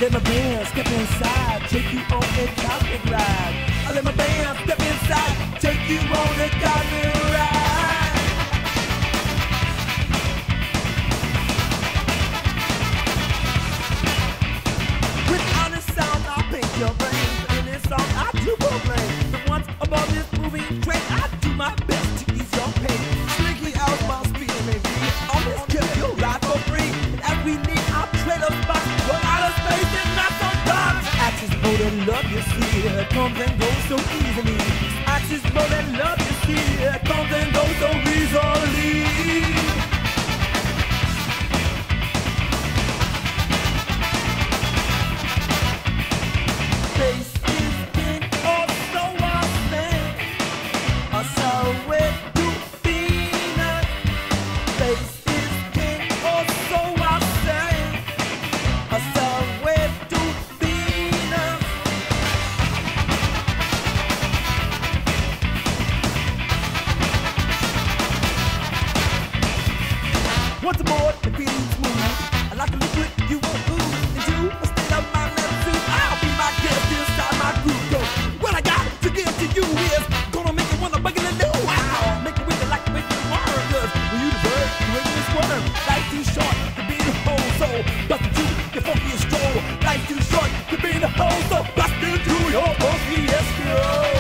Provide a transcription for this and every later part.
let my band step inside, take you on a cosmic ride. I let my band step inside, take you on a cosmic ride. Without a sound, I'll paint your brain. In this song, I do proclaim that once above this moving train, I do my best to ease your pain. Slinky out my speed, maybe on this trip you'll ride for free. And as we leave our trailer spot, we're out of space and not so dark. Axis more than love, you see, it comes and goes so easily. Axis more than love, you see, it comes and goes so easily. Space is king, or so I think. I saw it to Venus. Space is king, or so I say. I saw it to Venus. Once aboard, the feeling smooth. I like a liquid you won't lose. Into a state of my left suit, I'll be my guest inside my groove. Go. What I got to give to you is gonna make you wanna buggle and do. Wow, make it wicked like a wicked worm. Cause when you deserve, you ain't gonna squirm. Life's too short to be in a whole soul. Bust into your funky stroll. Life's too short to be in a whole soul. Bust into your funky stroll.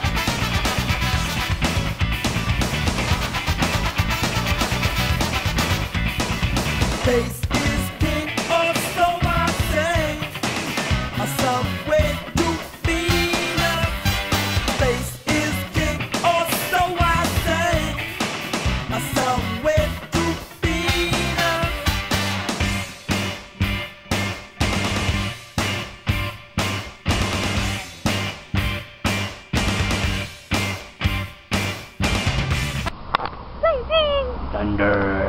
Space is king, or so I say. A subway to Venus. Space is king, or so I say. A subway to Venus. Thunder.